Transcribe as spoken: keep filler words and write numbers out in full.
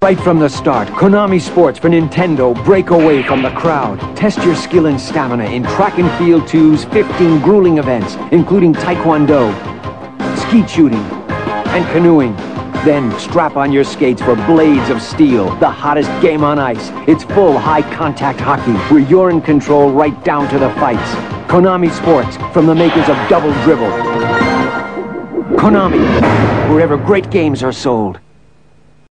Right from the start, Konami Sports for Nintendo break away from the crowd. Test your skill and stamina in Track and Field two's fifteen grueling events, including Taekwondo, skeet shooting, and canoeing. Then strap on your skates for Blades of Steel, the hottest game on ice. It's full high-contact hockey, where you're in control right down to the fights. Konami Sports, from the makers of Double Dribble. Konami, wherever great games are sold.